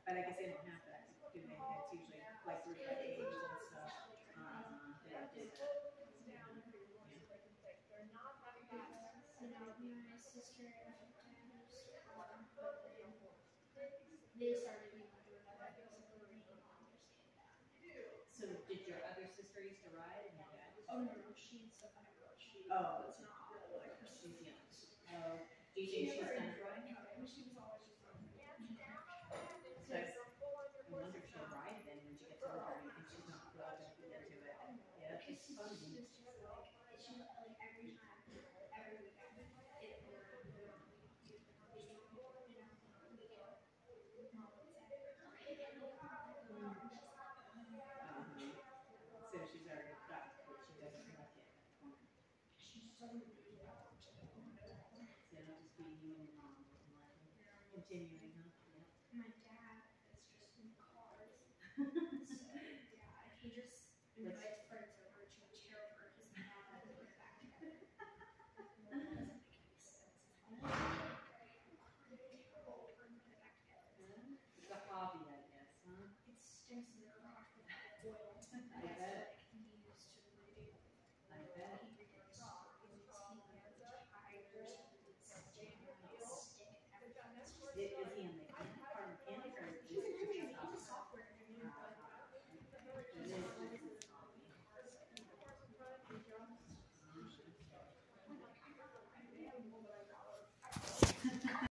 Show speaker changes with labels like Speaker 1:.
Speaker 1: But I guess they don't have that, do they? That's usually like group by age and stuff. They don't do that.
Speaker 2: My sister and my dad they started being like group by age, so they didn't understand that.
Speaker 1: So did your other sister used to ride and your dad?
Speaker 2: Oh no, she's a 5-year-old. She
Speaker 1: Oh,
Speaker 2: was not like her.
Speaker 1: She's young. Oh, do you think she's gonna ride?
Speaker 2: She was always just like,
Speaker 1: So I wonder if she'll ride then when she gets older. You think she's not well back into it? Yeah, it's fun.
Speaker 2: she was just like every time, every weekend, it would
Speaker 1: So she's already got what she doesn't like it. So it'll just be you and your mom continuing, huh? Yeah.
Speaker 2: my dad is just in cars. So yeah, he just invites